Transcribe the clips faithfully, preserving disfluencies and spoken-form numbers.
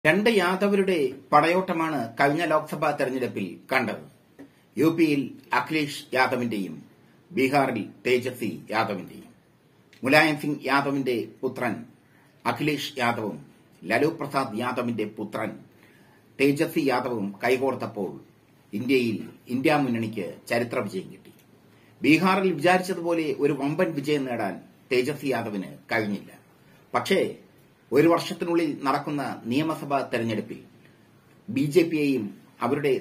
രണ്ട് യാദവരുടെ പടയോട്ടമാണ് കഴിഞ്ഞ ലോക്സഭാ തെരഞ്ഞെടുപ്പിൽ കണ്ടത്. യുപിയിൽ അഖിലേഷ് യാദവിന്റെയും ബീഹാറിൽ തേജസ്വി യാദവിന്റെയും. മുലായം സിംഗ് യാദവിന്റെ പുത്രൻ അഖിലേഷ് യാദവും ലാലു പ്രസാദ് യാദവിന്റെ പുത്രൻ തേജസ്വി യാദവും കൈകോർത്തപ്പോൾ ഇന്ത്യയിൽ ഇന്ത്യ മുന്നണിക്ക് ചരിത്ര വിജയം കിട്ടി. ബീഹാറിൽ വിചാരിച്ചതുപോലെ ഒരു വമ്പൻ വിജയം നേടാൻ തേജസ്വി യാദവിന് കഴിഞ്ഞില്ല. പക്ഷേ ഒരു വർഷത്തിനുള്ളിൽ നടക്കുന്ന നിയമസഭാ തെരഞ്ഞെടുപ്പിൽ ബിജെപിയെയും അവരുടെ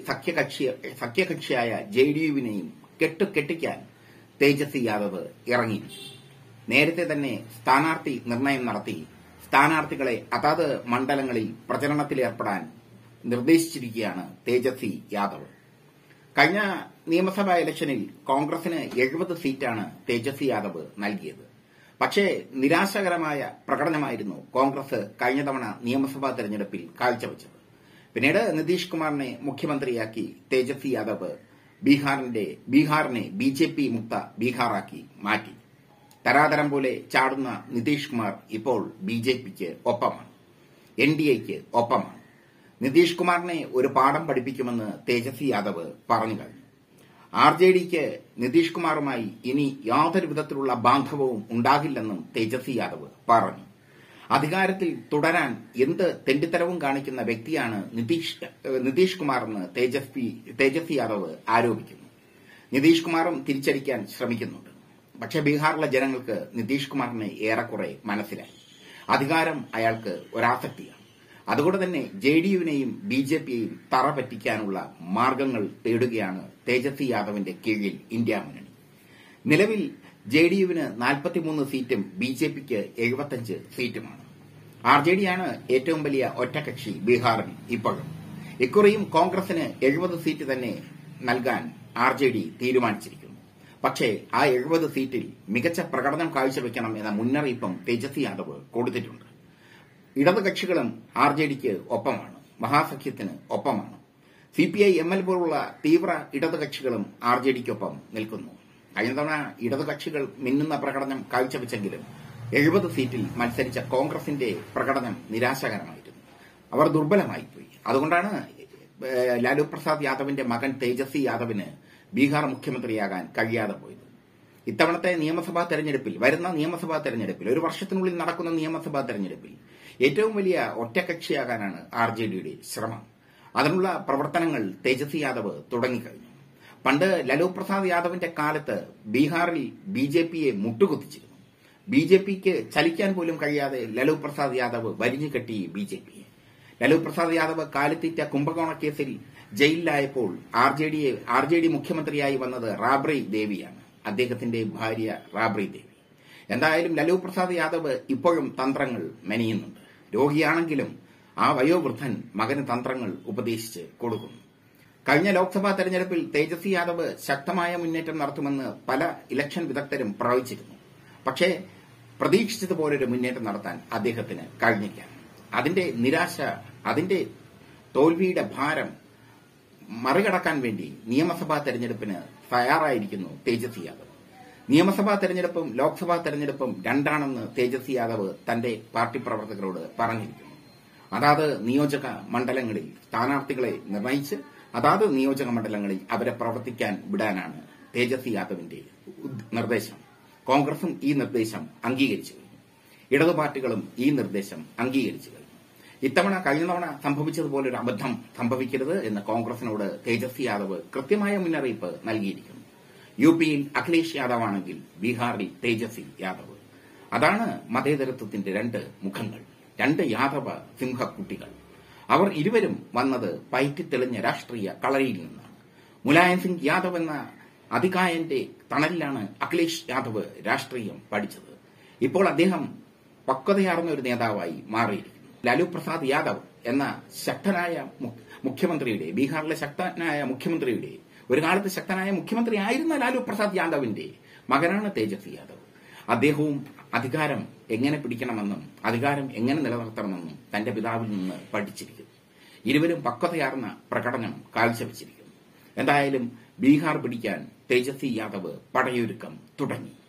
സഖ്യകക്ഷിയായ ജെഡിയുവിനെയും കെട്ടുകെട്ടിക്കാൻ തേജസ്വി യാദവ് ഇറങ്ങിയിരിക്കും. നേരത്തെ തന്നെ സ്ഥാനാർത്ഥി നിർണയം നടത്തി സ്ഥാനാർത്ഥികളെ അതാത് മണ്ഡലങ്ങളിൽ പ്രചരണത്തിലേർപ്പെടാൻ നിർദ്ദേശിച്ചിരിക്കുകയാണ് തേജസ്വി യാദവ്. കഴിഞ്ഞ നിയമസഭാ ഇലക്ഷനിൽ കോൺഗ്രസിന് എഴുപത് സീറ്റാണ് തേജസ്വി യാദവ് നൽകിയത്. പക്ഷേ നിരാശകരമായ പ്രകടനമായിരുന്നു കോൺഗ്രസ് കഴിഞ്ഞ തവണ നിയമസഭാ തെരഞ്ഞെടുപ്പിൽ കാഴ്ചവെച്ചത്. പിന്നീട് നിതീഷ് കുമാറിനെ മുഖ്യമന്ത്രിയാക്കി തേജസ്വി യാദവ് ബീഹാറിന്റെ ബീഹാറിനെ ബിജെപി മുക്ത ബീഹാറാക്കി മാറ്റി. തരാതരം പോലെ ചാടുന്ന നിതീഷ് കുമാർ ഇപ്പോൾ ബിജെപിക്ക് ഒപ്പമാണ്, എൻ ഡി എക്ക് ഒപ്പമാണ്. നിതീഷ് കുമാറിനെ ഒരു പാഠം പഠിപ്പിക്കുമെന്ന് തേജസ്വി യാദവ് പറഞ്ഞു കഴിഞ്ഞു. ആർ ജെ ഡിക്ക് നിതീഷ് കുമാറുമായി ഇനി യാതൊരു വിധത്തിലുള്ള ബാന്ധവവും ഉണ്ടാകില്ലെന്നും തേജസ്വി യാദവ് പറഞ്ഞു. അധികാരത്തിൽ തുടരാൻ എന്ത് തെണ്ടിത്തരവും കാണിക്കുന്ന വ്യക്തിയാണ് നിതീഷ് നിതീഷ് കുമാറെന്ന് തേജസ്വി തേജസ്വി യാദവ് ആരോപിക്കുന്നു. നിതീഷ് കുമാറും തിരിച്ചടിക്കാൻ ശ്രമിക്കുന്നുണ്ട്. പക്ഷേ ബീഹാറിലെ ജനങ്ങൾക്ക് നിതീഷ് കുമാറിനെ ഏറെക്കുറെ മനസ്സിലായി. അധികാരം അയാൾക്ക് ഒരാസക്തിയാണ്. അതുകൊണ്ട് തന്നെ ജെഡിയുവിനെയും ബിജെപിയെയും തറ പറ്റിക്കാനുള്ള മാർഗങ്ങൾ തേടുകയാണ് തേജസ്വി യാദവിന്റെ കീഴിൽ ഇന്ത്യ മുന്നണി. നിലവിൽ ജെഡിയുവിന് നാൽപ്പത്തിമൂന്ന് സീറ്റും ബിജെപിക്ക് എഴുപത്തിയഞ്ച് സീറ്റുമാണ്. ആർ ജെ ഡിയാണ് ഏറ്റവും വലിയ ഒറ്റകക്ഷി ബീഹാറിൽ ഇപ്പോഴും. ഇക്കുറിയും കോൺഗ്രസിന് എഴുപത് സീറ്റ് തന്നെ നൽകാൻ ആർ ജെ ഡി തീരുമാനിച്ചിരിക്കുന്നു. പക്ഷേ ആ എഴുപത് സീറ്റിൽ മികച്ച പ്രകടനം കാഴ്ചവെക്കണം എന്ന മുന്നറിയിപ്പും തേജസ്വി യാദവ് കൊടുത്തിട്ടുണ്ട്. ഇടതുകക്ഷികളും ആർ ജെ ഡിക്ക് ഒപ്പമാണ്, മഹാസഖ്യത്തിന് ഒപ്പമാണ്. C P I M L പോലുള്ള തീവ്ര ഇടതുകക്ഷികളും ആർ ജെ ഡിക്കൊപ്പം നിൽക്കുന്നു. കഴിഞ്ഞ തവണ ഇടതുകക്ഷികൾ മിന്നുന്ന പ്രകടനം കാഴ്ചവെച്ചെങ്കിലും എഴുപത് സീറ്റിൽ മത്സരിച്ച കോൺഗ്രസിന്റെ പ്രകടനം നിരാശകരമായിരുന്നു. അവർ ദുർബലമായിപ്പോയി. അതുകൊണ്ടാണ് ലാലു പ്രസാദ് യാദവിന്റെ മകൻ തേജസ്വി യാദവിന് ബീഹാർ മുഖ്യമന്ത്രിയാകാൻ കഴിയാതെ പോയത്. ഇത്തവണത്തെ നിയമസഭാ തെരഞ്ഞെടുപ്പിൽ വരുന്ന നിയമസഭാ തെരഞ്ഞെടുപ്പിൽ ഒരു വർഷത്തിനുള്ളിൽ നടക്കുന്ന നിയമസഭാ തെരഞ്ഞെടുപ്പിൽ ഏറ്റവും വലിയ ഒറ്റകക്ഷിയാകാനാണ് ആർ ജെ ഡിയുടെ ശ്രമം. അതിനുള്ള പ്രവർത്തനങ്ങൾ തേജസ്വി യാദവ് തുടങ്ങിക്കഴിഞ്ഞു. പണ്ട് ലാലു പ്രസാദ് യാദവിന്റെ കാലത്ത് ബീഹാറിൽ ബി ജെ പിയെ മുട്ടുകുത്തിച്ചിരുന്നു. ബി ജെ പിക്ക് ചലിക്കാൻ പോലും കഴിയാതെ ലാലു പ്രസാദ് യാദവ് വരിഞ്ഞുകെട്ടി ബി ജെ പിയെ. ലാലു പ്രസാദ് യാദവ് കാലിത്തീറ്റ കുംഭകോണ കേസിൽ ജയിലിലായപ്പോൾ ആർ ജെ ഡിയെ ആർ ജെ ഡി മുഖ്യമന്ത്രിയായി വന്നത് റാബ്രി ദേവിയാണ്, അദ്ദേഹത്തിന്റെ ഭാര്യ റാബ്രി ദേവി. എന്തായാലും ലാലു പ്രസാദ് യാദവ് ഇപ്പോഴും തന്ത്രങ്ങൾ മെനയുന്നുണ്ട്. രോഗിയാണെങ്കിലും ആ വയോവൃദ്ധൻ മകന് തന്ത്രങ്ങൾ ഉപദേശിച്ച് കൊടുക്കുന്നു. കഴിഞ്ഞ ലോക്സഭാ തെരഞ്ഞെടുപ്പിൽ തേജസ്വി യാദവ് ശക്തമായ മുന്നേറ്റം നടത്തുമെന്ന് പല ഇലക്ഷൻ വിദഗ്ധരും പ്രവചിച്ചിരുന്നു. പക്ഷേ പ്രതീക്ഷിച്ചതുപോലൊരു മുന്നേറ്റം നടത്താൻ അദ്ദേഹത്തിന് കഴിഞ്ഞില്ല. അതിന്റെ നിരാശ, അതിന്റെ തോൽവിയുടെ ഭാരം മറികടക്കാൻ വേണ്ടി നിയമസഭാ തെരഞ്ഞെടുപ്പിന് തയ്യാറായിരിക്കുന്നു തേജസ്വി യാദവ്. നിയമസഭാ തെരഞ്ഞെടുപ്പും ലോക്സഭാ തെരഞ്ഞെടുപ്പും രണ്ടാണെന്ന് തേജസ്വി യാദവ് തന്റെ പാർട്ടി പ്രവർത്തകരോട് പറഞ്ഞിരിക്കുന്നു. അതാത് നിയോജക മണ്ഡലങ്ങളിൽ സ്ഥാനാർത്ഥികളെ നിർണയിച്ച് അതാത് നിയോജക മണ്ഡലങ്ങളിൽ അവരെ പ്രവർത്തിക്കാൻ വിടാനാണ് തേജസ്വി യാദവിന്റെ നിർദ്ദേശം. കോൺഗ്രസും ഈ നിർദ്ദേശം അംഗീകരിച്ചു കഴിഞ്ഞു. ഇടതു പാർട്ടികളും ഈ നിർദ്ദേശം അംഗീകരിച്ചു കഴിഞ്ഞു. ഇത്തവണ കഴിഞ്ഞ തവണ സംഭവിച്ചതുപോലൊരു അബദ്ധം സംഭവിക്കരുത് എന്ന് കോൺഗ്രസിനോട് തേജസ്വി യാദവ് കൃത്യമായ മുന്നറിയിപ്പ് നൽകിയിരിക്കുന്നു. യു പിയിൽ അഖിലേഷ് യാദവ് ആണെങ്കിൽ ബീഹാറിൽ തേജസ്വി യാദവ്. അതാണ് മതേതരത്വത്തിന്റെ രണ്ട് മുഖങ്ങൾ, രണ്ട് യാദവ സിംഹക്കുട്ടികൾ. അവർ ഇരുവരും വന്നത് പയറ്റിത്തെളിഞ്ഞ രാഷ്ട്രീയ കളരിയിൽ നിന്നാണ്. മുലായം സിംഗ് യാദവ് എന്ന അതികായന്റെ തണലിലാണ് അഖിലേഷ് യാദവ് രാഷ്ട്രീയം പഠിച്ചത്. ഇപ്പോൾ അദ്ദേഹം പക്വതയാർന്ന ഒരു നേതാവായി മാറിയിരിക്കുന്നു. ലാലു പ്രസാദ് യാദവ് എന്ന ശക്തനായ മുഖ്യമന്ത്രിയുടെ ബീഹാറിലെ ശക്തനായ മുഖ്യമന്ത്രിയുടെ ഒരു കാലത്ത് ശക്തനായ മുഖ്യമന്ത്രി ആയിരുന്ന ലാലു പ്രസാദ് യാദവിന്റെ മകനാണ് തേജസ്വി യാദവ്. അദ്ദേഹവും അധികാരം എങ്ങനെ പിടിക്കണമെന്നും അധികാരം എങ്ങനെ നിലനിർത്തണമെന്നും തന്റെ പിതാവിൽ നിന്ന് പഠിച്ചിരിക്കുന്നു. ഇരുവരും പക്വതയാർന്ന പ്രകടനം കാഴ്ചവെച്ചിരിക്കുന്നു. എന്തായാലും ബീഹാർ പിടിക്കാൻ തേജസ്വി യാദവ് പടയൊരുക്കം തുടങ്ങി.